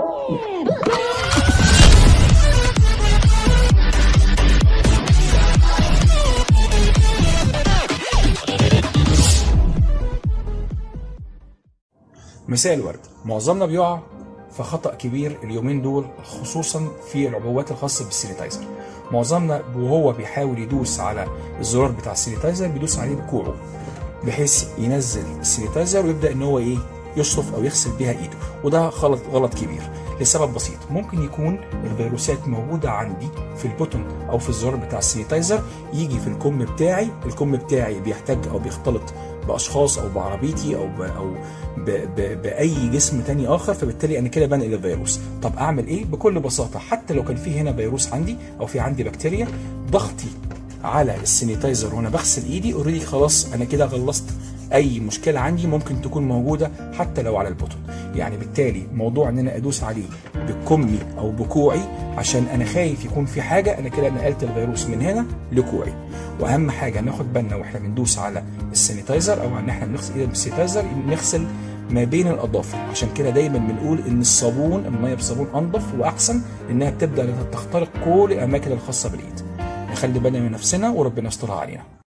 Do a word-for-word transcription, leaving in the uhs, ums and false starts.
مساء الورد. معظمنا بيقع في خطأ كبير اليومين دول، خصوصا في العبوات الخاصة بالسانيتايزر. معظمنا وهو بيحاول يدوس على الزرار بتاع السانيتايزر بيدوس عليه بكوعه بحيث ينزل السانيتايزر ويبدأ ان هو ايه يشطف او يغسل بيها ايده، وده غلط غلط كبير لسبب بسيط. ممكن يكون الفيروسات موجودة عندي في البوتن او في الزرار بتاع السانيتايزر، يجي في الكم بتاعي، الكم بتاعي بيحتاج او بيختلط باشخاص او بعربيتي او ب او ب ب باي جسم تاني اخر، فبالتالي انا كده بنقل الفيروس. طب اعمل ايه؟ بكل بساطه، حتى لو كان في هنا فيروس عندي او في عندي بكتيريا، ضغطي على السانيتايزر وانا بغسل ايدي اوريدي خلاص انا كده خلصت اي مشكله عندي ممكن تكون موجوده حتى لو على البوتن. يعني بالتالي موضوع ان انا ادوس عليه بكمي او بكوعي عشان انا خايف يكون في حاجه، انا كده نقلت الفيروس من هنا لكوعي. واهم حاجه ناخد بالنا واحنا بندوس على السانيتايزر او ان احنا بنغسل ايدنا بالسانيتايزر، نغسل ما بين الاظافر. عشان كده دايما بنقول ان الصابون، الميه بالصابون انضف واحسن، لانها بتبدا تخترق كل الاماكن الخاصه بالايد. نخلي بالنا من نفسنا وربنا يسترها علينا.